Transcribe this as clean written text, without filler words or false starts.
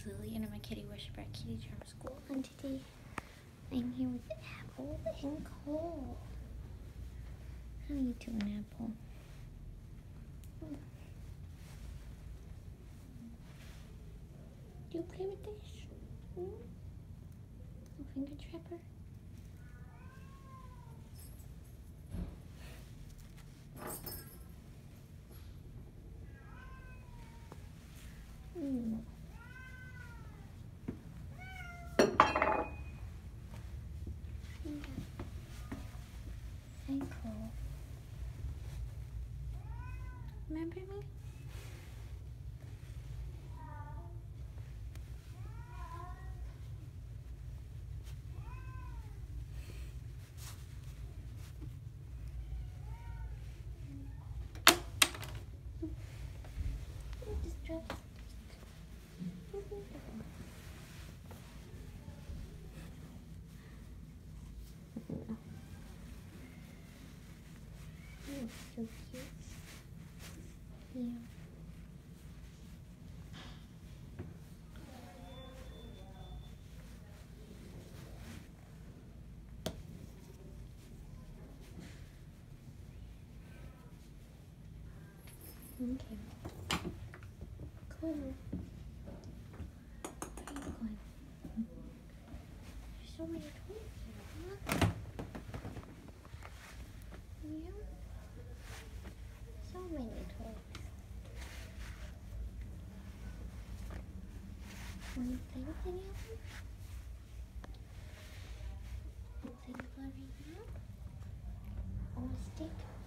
name's Lillian. I'm a kitty worshiper at Kitty Charm School, and today I'm here with Apple and Cole. How are you doing, Apple? Do you play with this? Little finger trapper? And Cole. Remember me? Just drop it. So cute. Yeah. Okay. Cool. Where are you going? There's so many toys here. Look. Yeah. So many toys. Want to play with any of them? Want to play with one right now? On a stick?